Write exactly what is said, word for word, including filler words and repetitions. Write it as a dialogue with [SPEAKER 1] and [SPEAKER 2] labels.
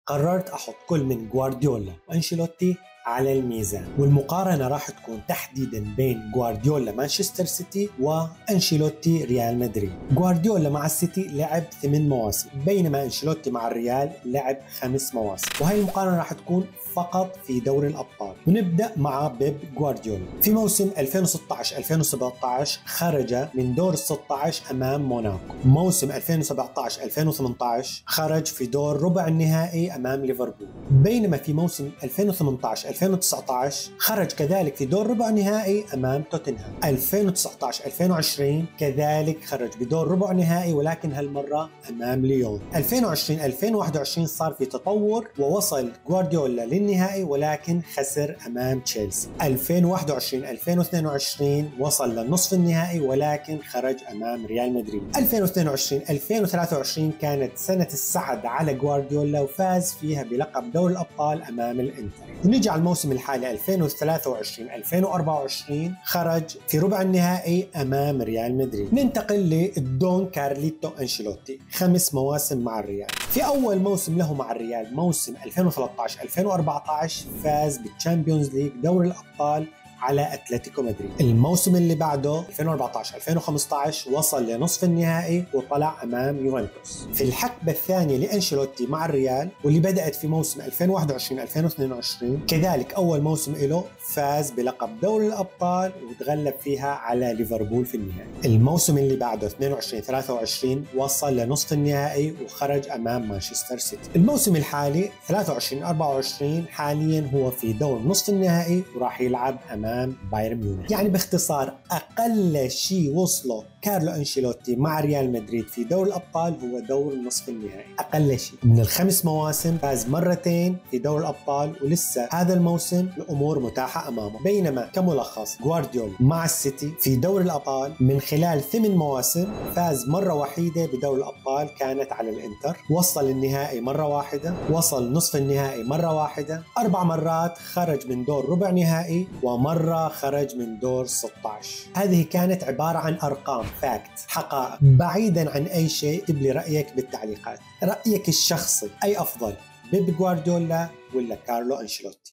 [SPEAKER 1] قررت أحط كل من جوارديولا وأنشيلوتي على الميزان، والمقارنة راح تكون تحديدا بين جوارديولا مانشستر سيتي وأنشيلوتي ريال مدريد. جوارديولا مع السيتي لعب ثمان مواسم، بينما أنشيلوتي مع الريال لعب خمس مواسم، وهي المقارنة راح تكون فقط في دوري الأبطال. ونبدأ مع بيب جوارديولا. في موسم ألفين وستة عشر ألفين وسبعة عشر خرج من دور ستة عشر أمام موناكو. موسم ألفين وسبعة عشر ألفين وثمانية عشر خرج في دور ربع النهائي أمام ليفربول، بينما في موسم ألفين وثمانية عشر ألفين وتسعة عشر خرج كذلك في دور ربع نهائي أمام توتنهام. ألفين وتسعة عشر ألفين وعشرين كذلك خرج بدور ربع نهائي، ولكن هالمرة أمام ليون. ألفين وعشرين ألفين وواحد وعشرين صار في تطور ووصل جوارديولا للنهائي، ولكن خسر أمام تشيلسي. ألفين وواحد وعشرين ألفين واثنين وعشرين وصل للنصف النهائي، ولكن خرج أمام ريال مدريد. ألفين واثنين وعشرين ألفين وثلاثة وعشرين كانت سنة السعد على جوارديولا، وفاز فيها بلقب دوري الأبطال أمام الإنتر. ونيجي على الموسم الحالي ألفين وثلاثة وعشرين ألفين وأربعة وعشرين خرج في ربع النهائي أمام ريال مدريد. ننتقل لدون كارليتو أنشيلوتي، خمس مواسم مع الريال. في أول موسم له مع الريال موسم ألفين وثلاثة عشر ألفين وأربعة عشر فاز بالتشامبيونز ليج دوري الأبطال على أتلتيكو مدريد. الموسم اللي بعده ألفين وأربعة عشر ألفين وخمسة عشر وصل لنصف النهائي وطلع أمام يوفنتوس. في الحقبة الثانية لأنشيلوتي مع الريال، واللي بدأت في موسم ألفين وواحد وعشرين ألفين واثنين وعشرين، كذلك أول موسم له فاز بلقب دوري الأبطال وتغلب فيها على ليفربول في النهائي. الموسم اللي بعده اثنين وعشرين ثلاثة وعشرين وصل لنصف النهائي وخرج أمام مانشستر سيتي. الموسم الحالي ثلاثة وعشرين أربعة وعشرين حاليا هو في دور نصف النهائي وراح يلعب أمام بايرن ميونخ. يعني باختصار أقل شيء وصله كارلو أنشيلوتي مع ريال مدريد في دوري الأبطال هو دور نصف النهائي. أقل شيء من الخمس مواسم فاز مرتين في دوري الأبطال، ولسه هذا الموسم الأمور متاحة أمامه. بينما كملخص جوارديولا مع السيتي في دوري الأبطال من خلال ثمان مواسم فاز مرة وحيدة بدوري الأبطال كانت على الإنتر، وصل النهائي مرة واحدة، وصل نصف النهائي مرة واحدة، أربع مرات خرج من دور ربع نهائي، ومرة خرج من دور ستة عشر. هذه كانت عبارة عن أرقام، فاكت، حقائق، بعيدا عن أي شيء. اكتب لي رأيك بالتعليقات، رأيك الشخصي أي أفضل، بيب جوارديولا ولا كارلو أنشيلوتي؟